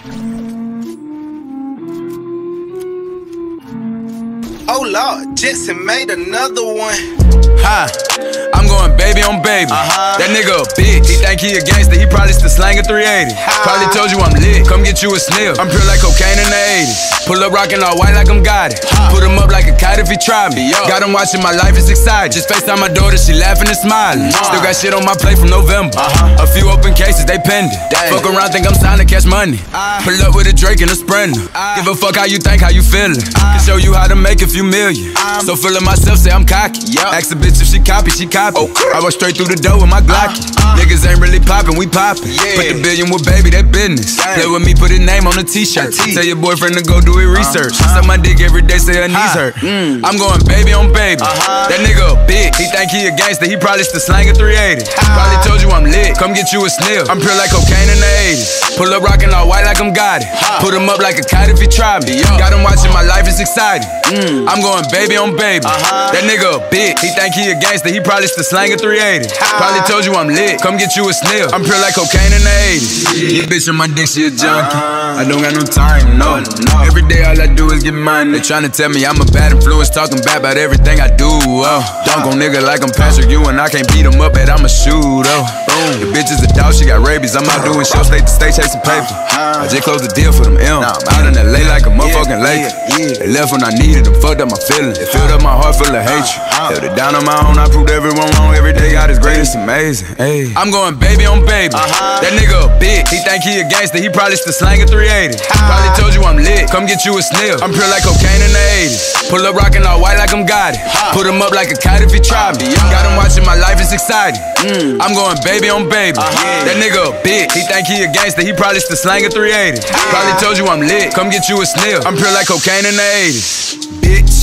Oh Lord, Jetson made another one. Hi, I'm going baby on baby. That nigga a bitch. He think he a gangster, he probably still slanging 380. Probably told you I'm lit, come get you a sniff. I'm pure like cocaine in the 80s. Pull up rockin' all white like I'm got it. Put him up like a kite if he try me. Got him watching my life, it's exciting. Just FaceTime my daughter, she laughing and smiling. Still got shit on my plate from November. A few open cases, they pending. Fuck around, think I'm signed to catch money. Pull up with a Drake and a Sprinter. Give a fuck how you think, how you feelin'. Can show you how to make a few million. So feelin' myself, say I'm cocky. Ask a bitch if she copy, she copy. I walk straight through the door with my Glocky. Niggas ain't really poppin', we poppin'. Put the billion with baby, that business. Play with me, put his name on the t-shirt. Tell your boyfriend to go do his research. Suck my dick every day, say her knees hurt. I'm going baby on baby. That nigga a bitch. He think he a gangster, he probably still slanging 380. Probably told you I'm lit, come get you a sniff. I'm pure like cocaine in the 80s. Pull up rockin' all white like I'm got it. Put him up like a kite if he try me. Got him watching my life, it's exciting. I'm going baby on baby. That nigga a bitch. He think he a gangster, he probably still slanging 380. Probably told you I'm lit, come get you a sniff. I'm pure like cocaine in the 80s. Yeah, bitch on my dick, she a junkie. I don't got no time, no. Every day all I do is get money. They tryna tell me I'm a bad influence, talking bad about everything I do. Dunk on nigga like I'm Patrick Ewing, I can't beat him up, but I'm a shooter. The bitch is a dog, she got rabies. I'm out doing shows, state to state, chasing paper. I just closed the deal for them M. Out in LA like a motherfucking lake. They left when I needed them, fucked up my feelings. It filled up my heart full of hatred. Held it down on my own, I proved everyone wrong. Every day God is great, it's amazing. Ay. I'm going baby on baby. That nigga a bitch. He think he a gangster, he probably still slanging 380. Probably told you I'm lit, come get you a sniff. I'm pure like cocaine in the 80s. Pull up rockin' all white like I'm got it. Put him up like a kite if he try me. Got him watching my life, it's exciting. I'm going baby on baby. That nigga a bitch. He think he a gangster, he probably still slanging 380. Probably told you I'm lit, come get you a sniff. I'm pure like cocaine in the 80s. Bitch.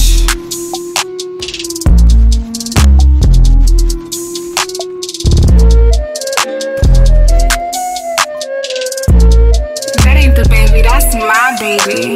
That ain't the baby, that's my baby.